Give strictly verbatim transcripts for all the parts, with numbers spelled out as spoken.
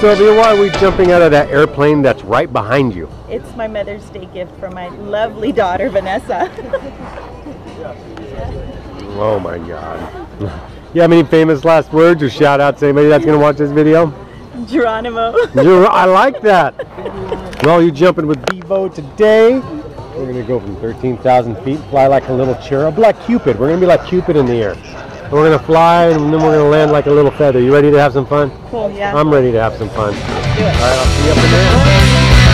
Sylvia, why are we jumping out of that airplane that's right behind you? It's my Mother's Day gift from my lovely daughter, Vanessa. Oh my God. You have any famous last words or shout out to anybody that's going to watch this video? Geronimo. I like that. Well, you're jumping with Bevo today. We're going to go from thirteen thousand feet, fly like a little cherub, like Cupid. We're going to be like Cupid in the air. We're going to fly and then we're going to land like a little feather. You ready to have some fun? Cool, yeah. I'm ready to have some fun. Let's do it. All right, I'll see you up in there.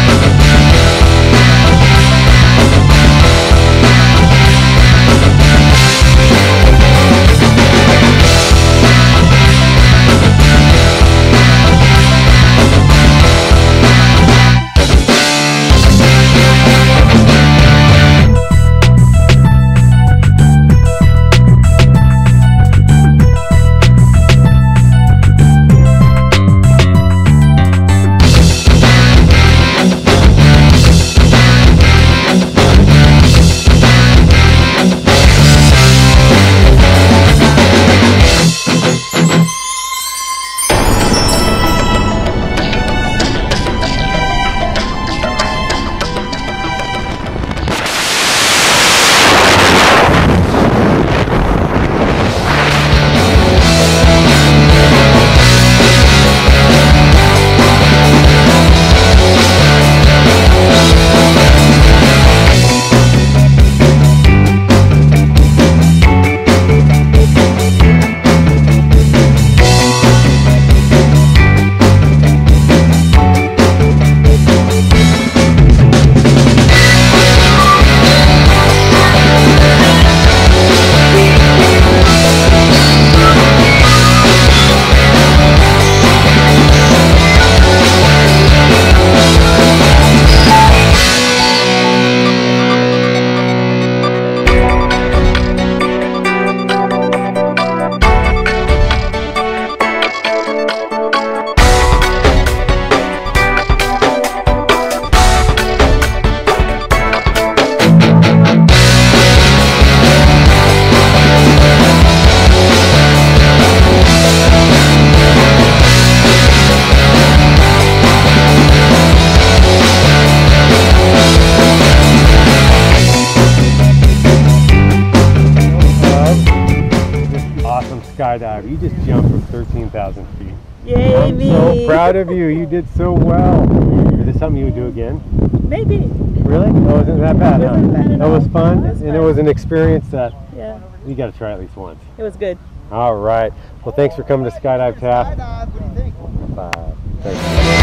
Skydive. You just jumped from thirteen thousand feet. Yay, I'm me. so proud of you. You did so well. Is this something you would do again? Maybe. Really? It wasn't that bad, It huh? wasn't bad at That was all. fun, It was and fun. it was an experience that Yeah, you got to try at least once. it was good. All right. Well, thanks for coming to Skydive Taft. Skydive, what do you think? Bye. Thanks.